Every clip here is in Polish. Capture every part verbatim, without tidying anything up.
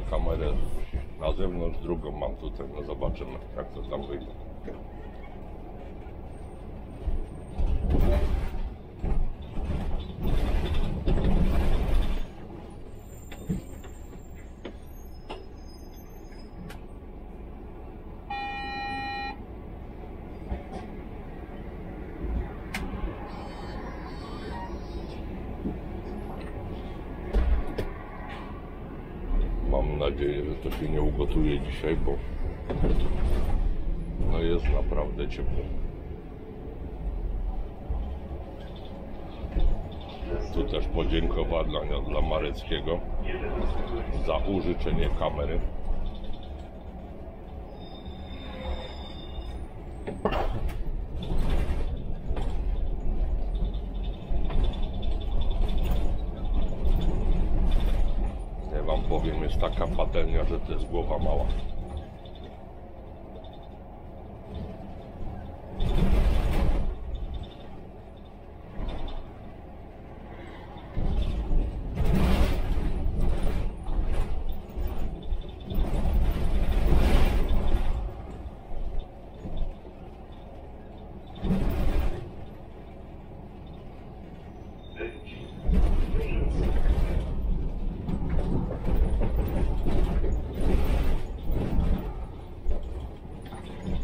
kamerę na zewnątrz, drugą mam tutaj, no zobaczymy jak to tam wyjdzie. Mam nadzieję, że to się nie ugotuje dzisiaj, bo no jest naprawdę ciepło. Tu też podziękowania dla Mareckiego za użyczenie kamery. Ja wam powiem, jest taka patelnia, że to jest głowa mała.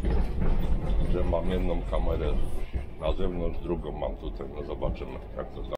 Że mam jedną kamerę na zewnątrz, drugą mam tutaj, no zobaczymy jak to tam.